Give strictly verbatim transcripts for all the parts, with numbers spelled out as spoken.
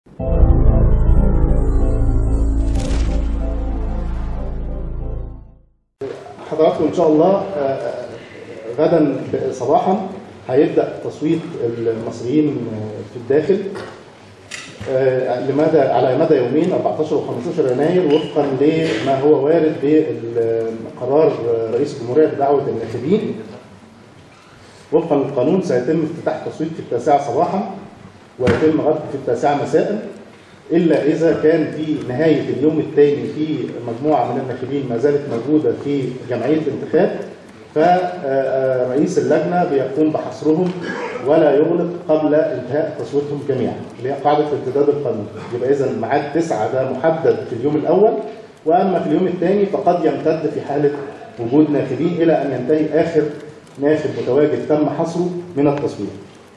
حضراتكم ان شاء الله غدا صباحا هيبدا تصويت المصريين في الداخل لمدى على مدى يومين أربعتاشر وخمستاشر يناير وفقا لما هو وارد بقرار رئيس الجمهوريه بدعوه الناخبين. وفقا للقانون سيتم افتتاح التصويت في التاسعه صباحا ويتم غدا في التاسعه مساء، الا اذا كان في نهايه اليوم الثاني في مجموعه من الناخبين ما زالت موجوده في جمعيه الانتخاب، فرئيس اللجنه بيقوم بحصرهم ولا يغلق قبل انتهاء تصويتهم جميعا، اللي هي قاعده امتداد القانون. يبقى اذا ميعاد تسعة ده محدد في اليوم الاول، واما في اليوم الثاني فقد يمتد في حاله وجود ناخبين الى ان ينتهي اخر ناخب متواجد تم حصره من التصويت.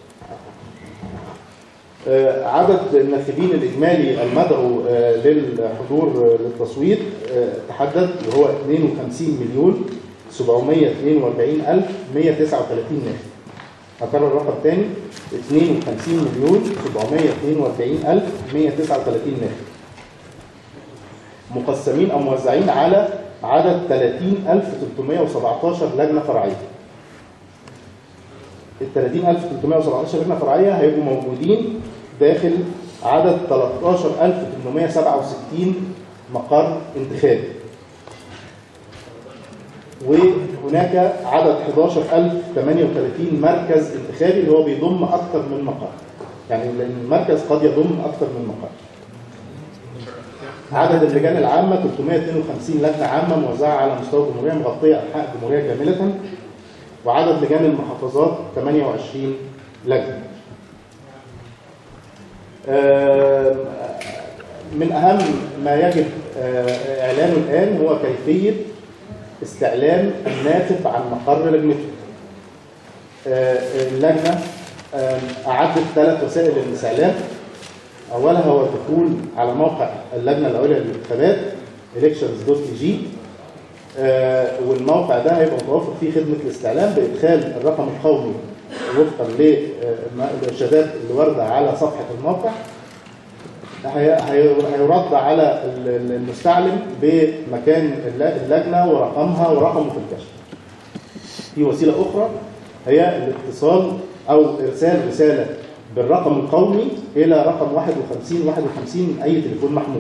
عدد الناخبين الإجمالي المدعو للحضور للتصويت تحدد وهو اثنين وخمسين مليون سبعمائة واثنين وأربعين ألف ومائة وتسعة وثلاثين ناخب. هكرر الرقم ثاني، اثنين وخمسين مليون سبعمائة واثنين وأربعين ألف ومائة وتسعة وثلاثين ناخب، مقسمين أو موزعين على عدد ثلاثين ألف وثلاثمائة وسبعة عشر لجنة فرعية. ال ثلاثين ألف وثلاثمائة وسبعة عشر لجنة فرعية هيبقوا موجودين داخل عدد ثلاثة عشر ألف وثمانمائة وسبعة وستين مقر انتخابي، وهناك عدد أحد عشر ألف وثمانية وثلاثين مركز انتخابي اللي هو بيضم أكثر من مقر، يعني المركز قد يضم أكثر من مقر. عدد اللجان العامة ثلاثمائة واثنين وخمسين لجنة عامة موزعة على مستوى الجمهورية مغطية أنحاء الجمهورية كاملة، وعدد لجان المحافظات ثمانية وعشرين لجنة. من أهم ما يجب إعلانه الآن هو كيفية استعلام الناخب عن مقر لجنته. اللجنة أعدت ثلاث وسائل للاستعلام. أولها هو الدخول على موقع اللجنة العليا للانتخابات إلكشنز دوت إي جي، والموقع ده هيبقى متوفر فيه خدمة الاستعلام بإدخال الرقم القومي وفقا للإرشادات اللي واردة على صفحة الموقع. هيرد على المستعلم بمكان اللجنة ورقمها ورقمه في الكشف. في وسيلة أخرى هي الاتصال أو إرسال رسالة بالرقم القومي إلى رقم واحد وخمسين واحد وخمسين أي تليفون محمول.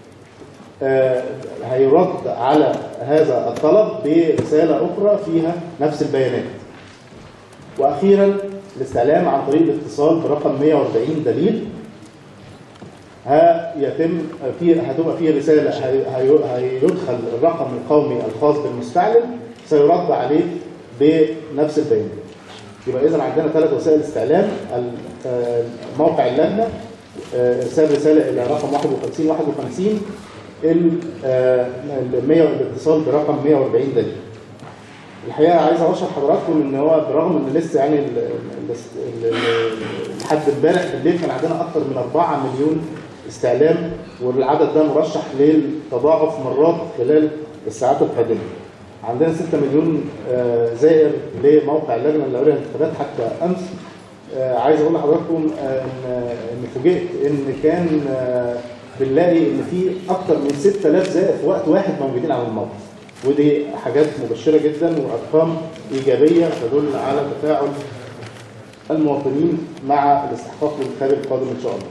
هيرد على هذا الطلب برسالة أخرى فيها نفس البيانات. وأخيرا الاستعلام عن طريق الاتصال برقم مائة وأربعين دليل. هيتم في هتبقى فيه رسالة هيدخل الرقم القومي الخاص بالمستعلم سيرد عليه بنفس البيانات. يبقى إذا عندنا ثلاث وسائل استعلام: موقع اللجنة، إرسال رسالة إلى رقم واحد وخمسين واحد وخمسين، الاتصال برقم مائة وأربعين دليل. الحقيقه عايز اوضح لحضراتكم ان هو برغم ان لسه يعني لحد امبارح بالليل كان عندنا اكثر من أربعة مليون استعلام، والعدد ده مرشح للتضاعف مرات خلال الساعات القادمه. عندنا ستة مليون زائر لموقع اللجنه العليا للانتخابات حتى امس. عايز اقول لحضراتكم ان ان فوجئت ان كان بنلاقي ان في اكثر من ستة آلاف زائر في وقت واحد موجودين على الموقع، ودي حاجات مبشره جدا وارقام ايجابيه تدل على تفاعل المواطنين مع الاستحقاق الانتخابي القادم ان شاء الله.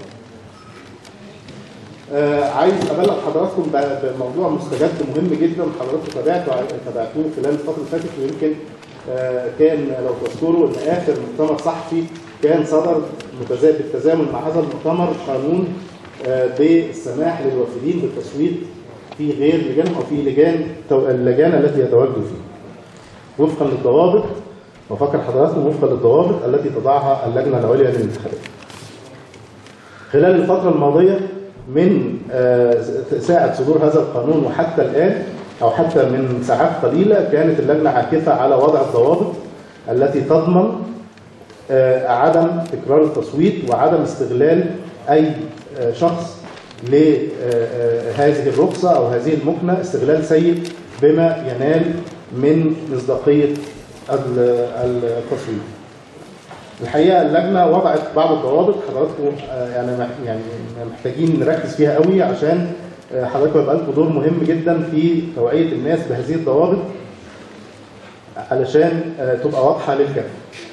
آه عايز ابلغ حضراتكم بموضوع مستجد مهم جدا حضراتكم تابعتوا تابعتوه خلال الفتره اللي فاتت، ويمكن آه كان لو تذكروا ان اخر مؤتمر صحفي كان صدر بالتزامن مع هذا المؤتمر قانون آه بالسماح للوافدين بالتصويت في غير لجان او في لجان اللجان التي يتواجدوا فيه وفقا للضوابط، وفكر حضراتكم وفقا للضوابط التي تضعها اللجنه العليا للانتخابات. خلال الفتره الماضيه من ساعه صدور هذا القانون وحتى الان او حتى من ساعات قليله كانت اللجنه عاكفه على وضع الضوابط التي تضمن عدم تكرار التصويت وعدم استغلال اي شخص لهذه الرخصة أو هذه المكنة استغلال سيء بما ينال من مصداقية التصويت. الحقيقه اللجنه وضعت بعض الضوابط حضراتكم يعني يعني محتاجين نركز فيها قوي، عشان حضراتكم يبقى لكم دور مهم جدا في توعيه الناس بهذه الضوابط علشان تبقى واضحه للكافه.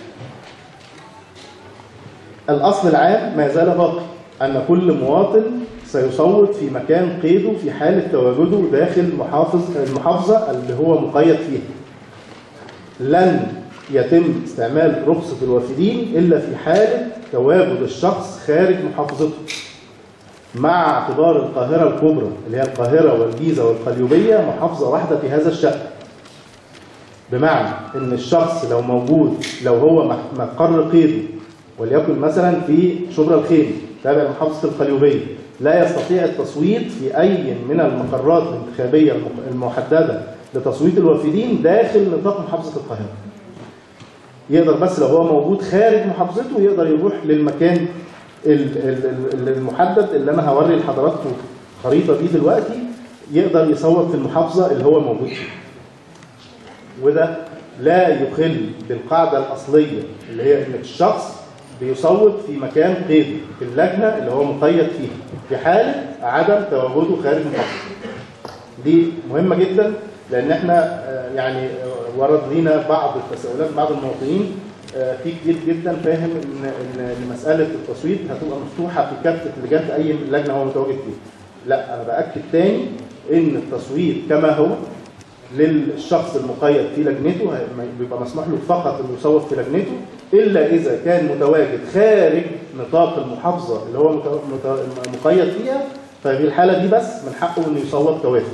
الاصل العام ما زال باقي، ان كل مواطن سيصوت في مكان قيده في حاله تواجده داخل محافظ المحافظه اللي هو مقيد فيها. لن يتم استعمال رخصة الوافدين إلا في حالة تواجد الشخص خارج محافظته، مع اعتبار القاهرة الكبرى اللي هي القاهرة والجيزة والقليوبية محافظة واحدة في هذا الشأن. بمعنى إن الشخص لو موجود، لو هو مقر قيده وليكن مثلا في شبرا الخيمة تابع لمحافظة القليوبية، لا يستطيع التصويت في أي من المقرات الانتخابية المحددة لتصويت الوافدين داخل نطاق محافظة القاهرة. يقدر بس لو هو موجود خارج محافظته يقدر يروح للمكان المحدد اللي انا هوري لحضراتكم الخريطه دي دلوقتي، يقدر يصوت في المحافظه اللي هو موجود فيها. وده لا يخل بالقاعده الاصليه اللي هي ان الشخص بيصوت في مكان قيده في اللجنه اللي هو مقيد فيها في حاله عدم تواجده خارج محافظته. دي مهمه جدا، لان احنا يعني ورد لينا بعض التساؤلات بعض المواطنين في كتير جدا فاهم ان ان مساله التصويت هتبقى مفتوحه في كافه لجان اي لجنه هو متواجد فيها. لا، انا باكد تاني ان التصويت كما هو للشخص المقيد في لجنته بيبقى مسموح له فقط انه يصوت في لجنته، الا اذا كان متواجد خارج نطاق المحافظه اللي هو مقيد فيها، ففي الحاله دي بس من حقه انه يصوت كوافد.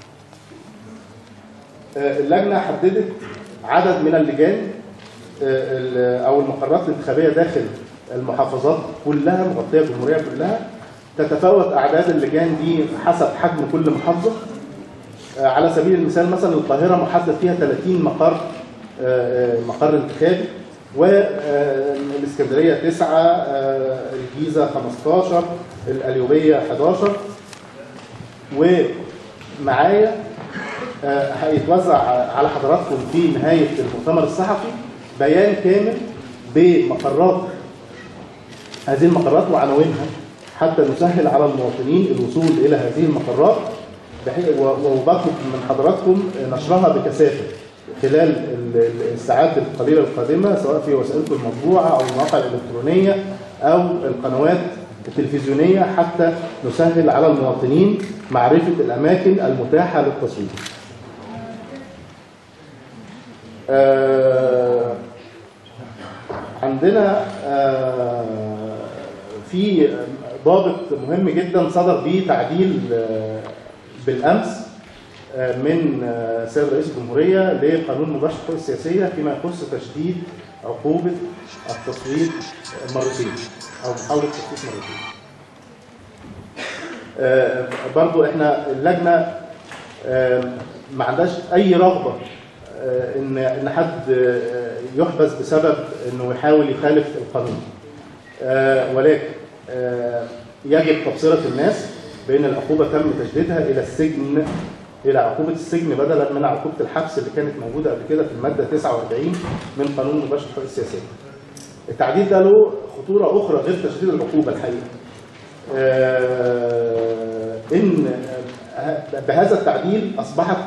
اللجنه حددت عدد من اللجان او المقرات الانتخابيه داخل المحافظات كلها مغطيه الجمهوريه كلها. تتفاوت اعداد اللجان دي حسب حجم كل محافظه. على سبيل المثال مثلا القاهره محدد فيها ثلاثين مقر مقر انتخابي، والاسكندريه تسعة، الجيزه خمستاشر، القليوبيه حداشر. ومعايا هيتوزع على حضراتكم في نهايه المؤتمر الصحفي بيان كامل بمقرات هذه المقرات وعناوينها، حتى نسهل على المواطنين الوصول الى هذه المقرات، وبطلب من حضراتكم نشرها بكثافه خلال الساعات القليله القادمه، سواء في وسائلكم المطبوعه او المواقع الالكترونيه او القنوات التلفزيونيه، حتى نسهل على المواطنين معرفه الاماكن المتاحه للتصويت. آه عندنا آه في ضابط مهم جدا صدر به تعديل آه بالامس آه من آه سيد رئيس الجمهوريه لقانون مباشر الحقوق السياسيه فيما يخص تشديد عقوبه التصويت مرتين او محاوله التصويت مرتين. آه برضو احنا اللجنه آه ما عندهاش اي رغبه ان ان حد يحبس بسبب انه يحاول يخالف القانون، ولكن يجب تبصره الناس بان العقوبه تم تجديدها الى السجن، الى عقوبه السجن بدلا من عقوبه الحبس اللي كانت موجوده قبل كده في الماده تسعة وأربعين من قانون مباشر الحقوق السياسيه. التعديل ده له خطوره اخرى غير تشديد العقوبه الحقيقه. ان بهذا التعديل اصبحت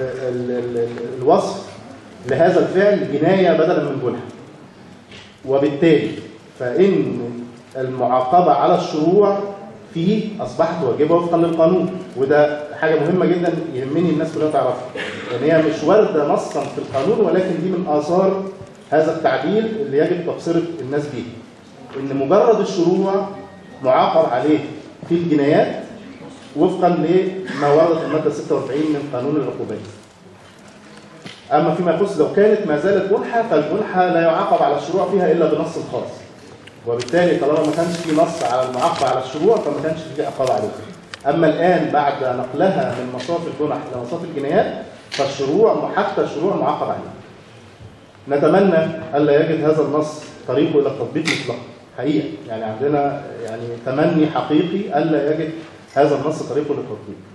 الوصف لهذا الفعل جناية بدلا من جنحة، وبالتالي فإن المعاقبة على الشروع فيه أصبحت واجبة وفقا للقانون. وده حاجة مهمة جدا يهمني الناس كلها تعرفها، لأن هي مش واردة نصا في القانون، ولكن دي من آثار هذا التعديل اللي يجب تبصرة الناس به، إن مجرد الشروع معاقب عليه في الجنايات وفقا لما ورد في المادة ستة وأربعين من قانون العقوبات. أما فيما يخص لو كانت ما زالت جنحة، فالجنحة لا يعاقب على الشروع فيها إلا بنص خاص، وبالتالي طالما ما كانش في نص على المعاقبة على الشروع فما كانش في عقاب عليها. أما الآن بعد نقلها من مصاف الجنح إلى مصاف الجنايات فالشروع حتى الشروع معاقب عليها. نتمنى ألا يجد هذا النص طريقه إلى التطبيق مطلقا حقيقة، يعني عندنا يعني تمني حقيقي ألا يجد هذا النص طريقه للتطبيق.